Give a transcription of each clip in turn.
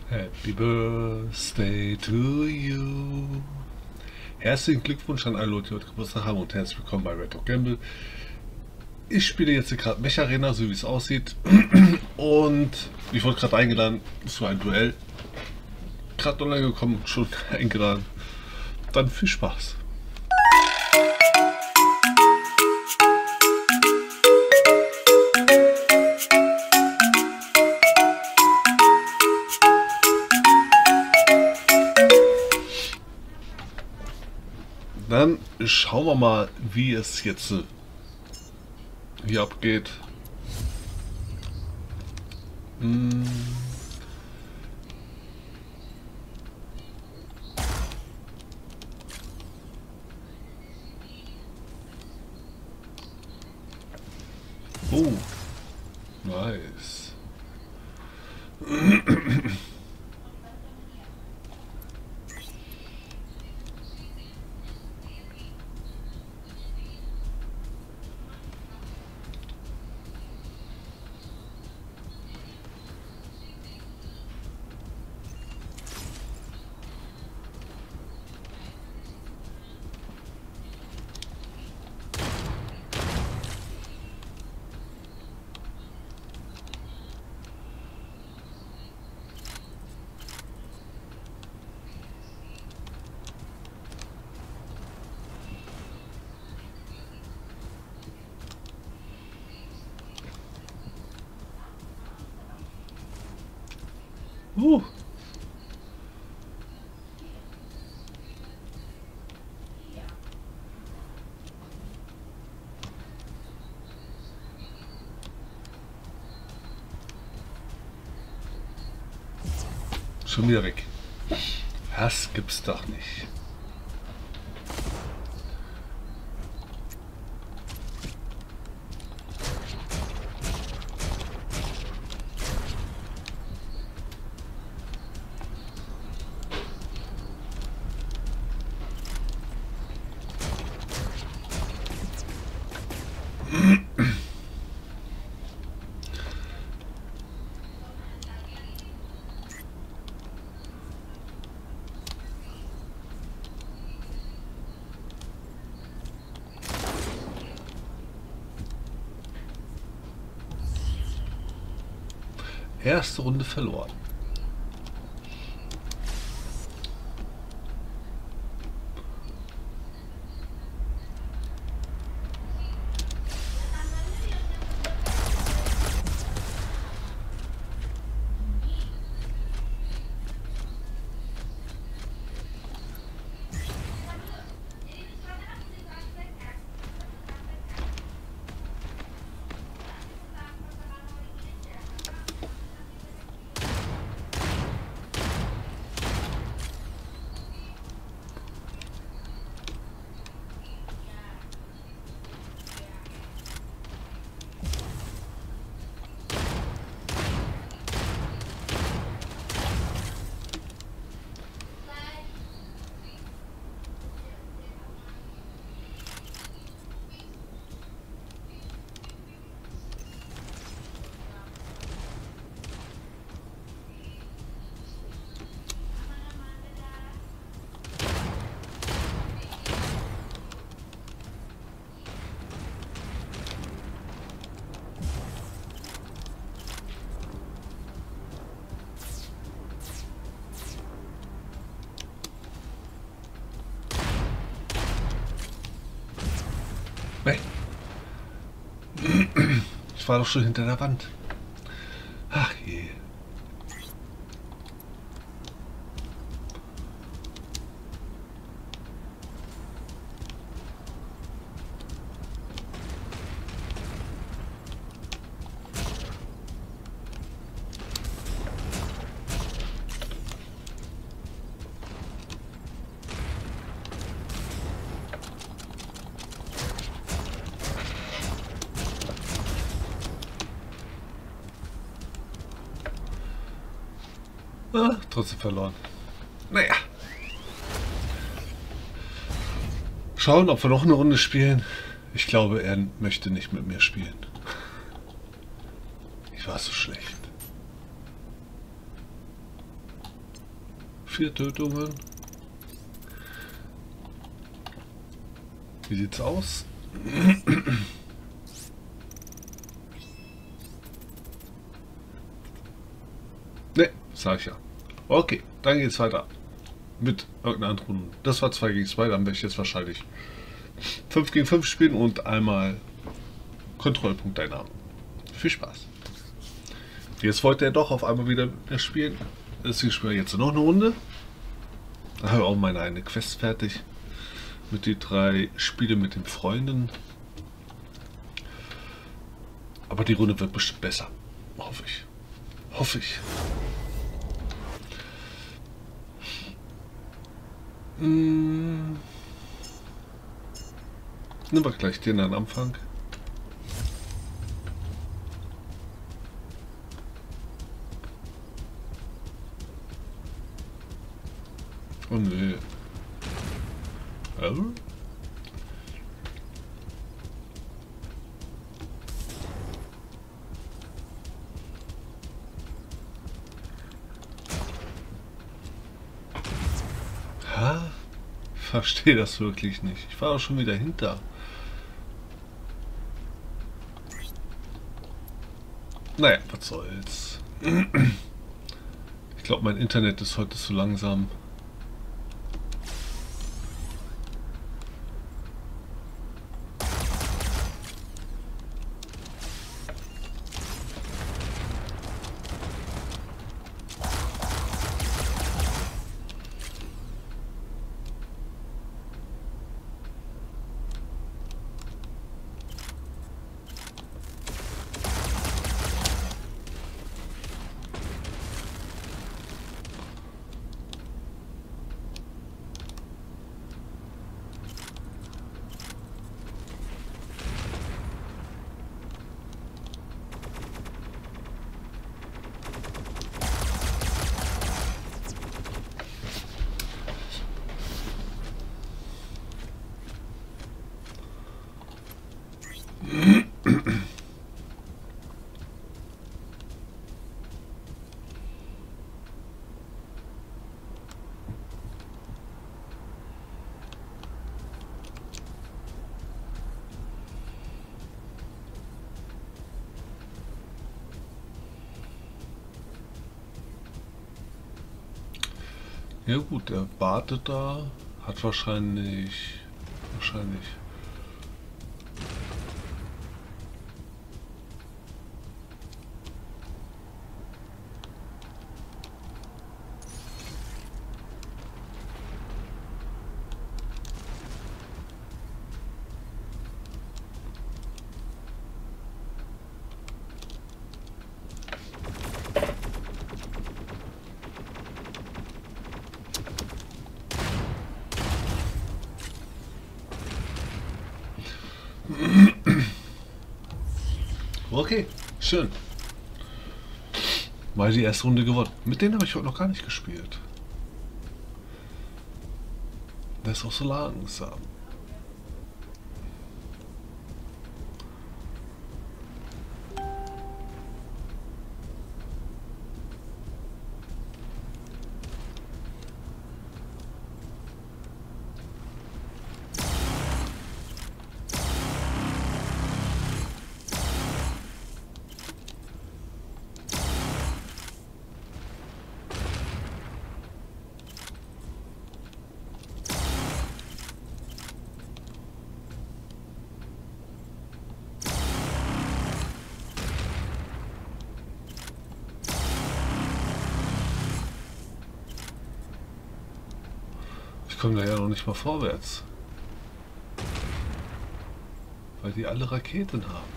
Happy Birthday to you. Herzlichen Glückwunsch an alle Leute, die heute Geburtstag haben und herzlich willkommen bei Red Dog Gamble. Ich spiele jetzt gerade Mech Arena, so wie es aussieht. Und ich wurde gerade eingeladen zu einem Duell. Gerade online gekommen, schon eingeladen. Dann viel Spaß. Dann schauen wir mal, wie es jetzt hier abgeht. Oh, nice. Uh. Schon wieder weg. Das gibt's doch nicht. Erste Runde verloren. Nee. Ich war doch schon hinter der Wand. Ach je. Ah, trotzdem verloren. Naja. Schauen, ob wir noch eine Runde spielen. Ich glaube, er möchte nicht mit mir spielen. Ich war so schlecht. 4 Tötungen. Wie sieht's aus? Ne, sag ich ja. Okay, dann geht's weiter. Mit irgendeiner anderen. Das war 2 gegen 2, dann werde ich jetzt wahrscheinlich 5 gegen 5 spielen und einmal Kontrollpunkteinnahmen. Viel Spaß. Jetzt wollte er doch auf einmal wieder mit mir spielen. Deswegen spielen wir jetzt noch eine Runde. Da habe ich auch meine eine Quest fertig. Mit die 3 Spiele mit den Freunden. Aber die Runde wird bestimmt besser. Hoffe ich. Hoffe ich. Nehmen wir gleich den am Anfang. Oh nee. Oh? Ha? Verstehe das wirklich nicht. Ich war auch schon wieder hinter. Naja, was soll's. Ich glaube, mein Internet ist heute zu langsam. Ja gut, er wartet da, hat wahrscheinlich. Okay, schön. Mal die erste Runde gewonnen. Mit denen habe ich heute noch gar nicht gespielt. Das ist auch so langsam. Ich komme da ja noch nicht mal vorwärts. Weil die alle Raketen haben.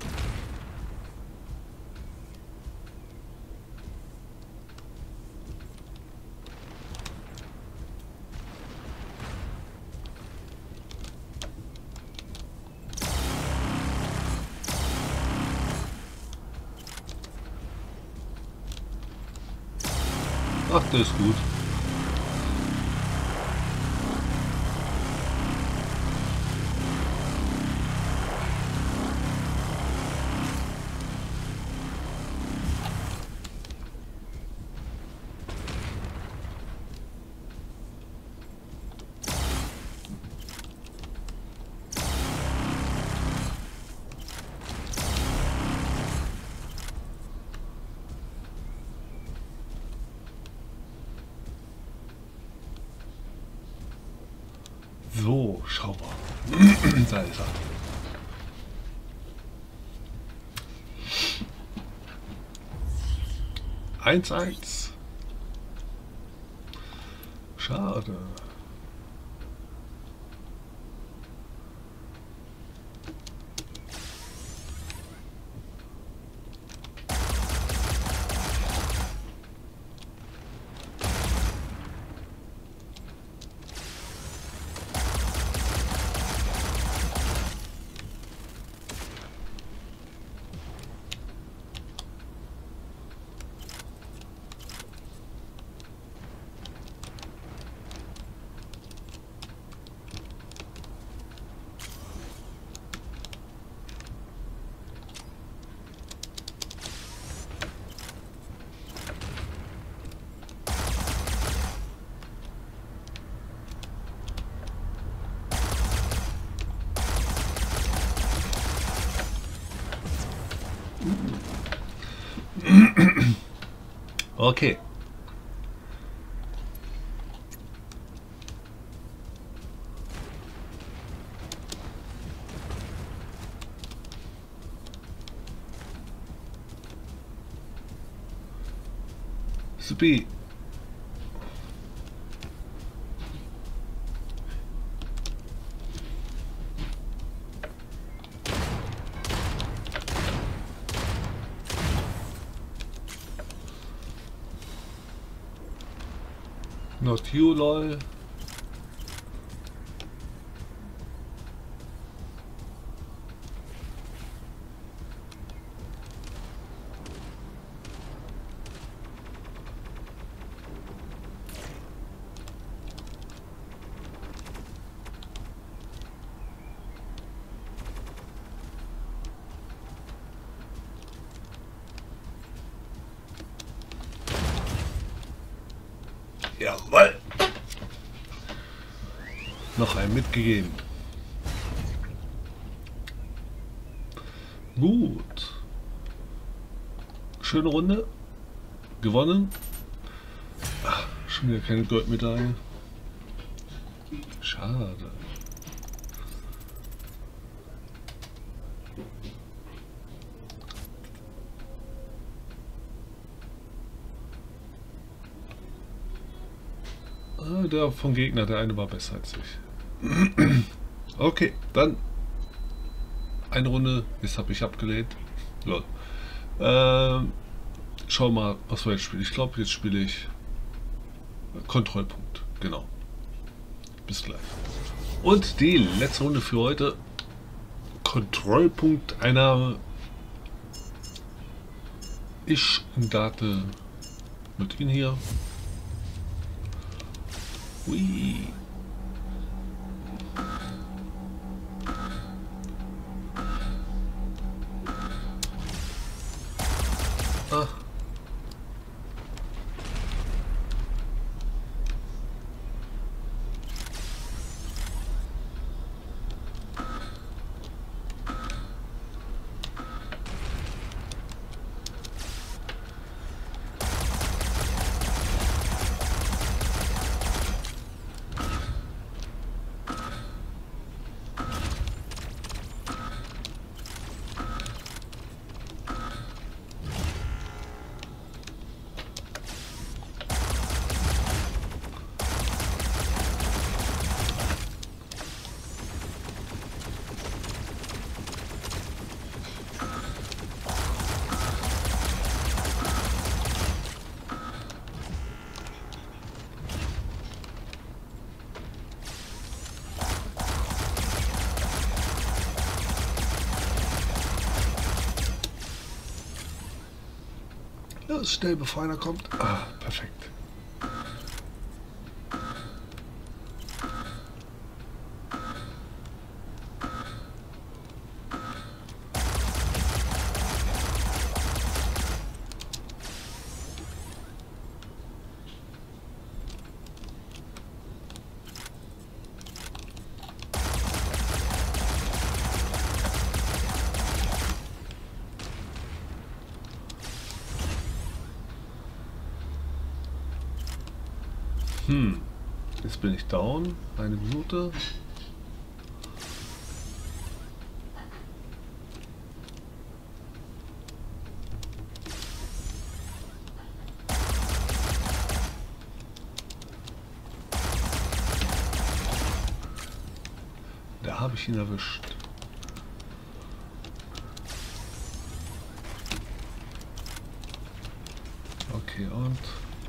Ach, das ist gut. So, schau mal. Da ist er. Eins, eins. Schade. Okay. Supi. Not you, lol. Jawohl. Noch ein mitgegeben. Gut. Schöne Runde. Gewonnen. Ach, schon wieder keine Goldmedaille. Schade. Der vom Gegner, der eine war besser als ich. Okay, dann eine Runde, jetzt habe ich abgelehnt. Lol. Schau mal, was wir jetzt spielen. Ich glaube, jetzt spiele ich Kontrollpunkt. Genau. Bis gleich. Und die letzte Runde für heute. Kontrollpunkt einer Ich-Date mit Ihnen hier. Ui. Ah. Ja, schnell bevor einer kommt. Ah, perfekt. Jetzt bin ich down. Eine Minute. Da habe ich ihn erwischt. Okay, und...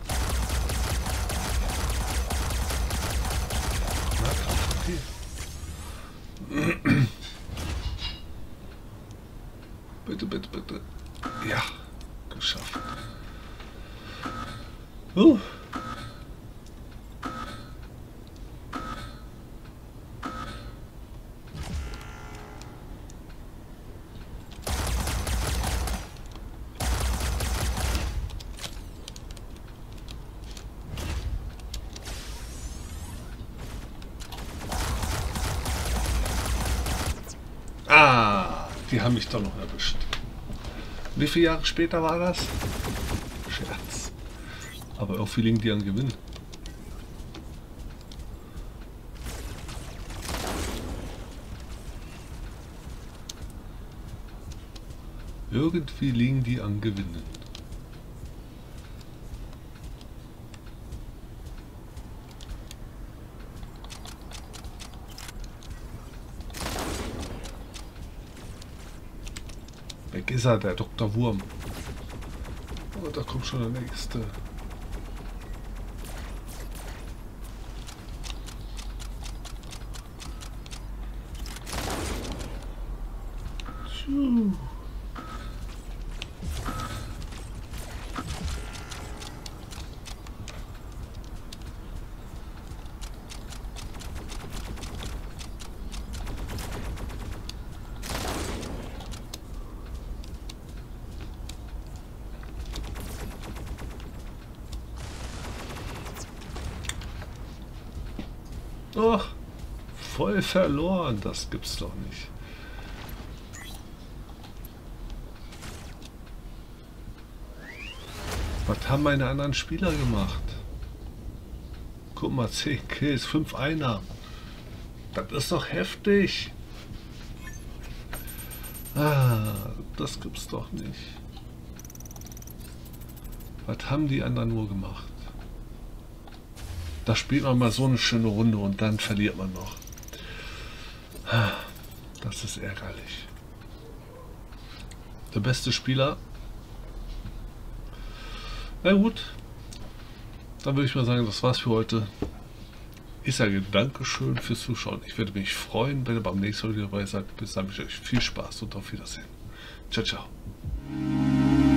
Na, okay. Bitte, bitte, bitte. Ja, geschafft. Ah, die haben mich doch noch erwischt. Wie viele Jahre später war das? Scherz. Aber irgendwie liegen die an Gewinn. Irgendwie liegen die an Gewinnen. Weg ist er, der Dr. Wurm. Oh, da kommt schon der nächste. Oh, voll verloren, das gibt's doch nicht. Was haben meine anderen Spieler gemacht? Guck mal, 10 Kills, 5 Einnahmen. Das ist doch heftig. Ah, das gibt's doch nicht. Was haben die anderen nur gemacht? Da spielt man mal so eine schöne Runde und dann verliert man noch. Das ist ärgerlich. Der beste Spieler. Na gut. Dann würde ich mal sagen, das war's für heute. Ich sage Dankeschön fürs Zuschauen. Ich würde mich freuen, wenn ihr beim nächsten Mal wieder dabei seid. Bis dann wünsche ich euch viel Spaß und auf Wiedersehen. Ciao, ciao.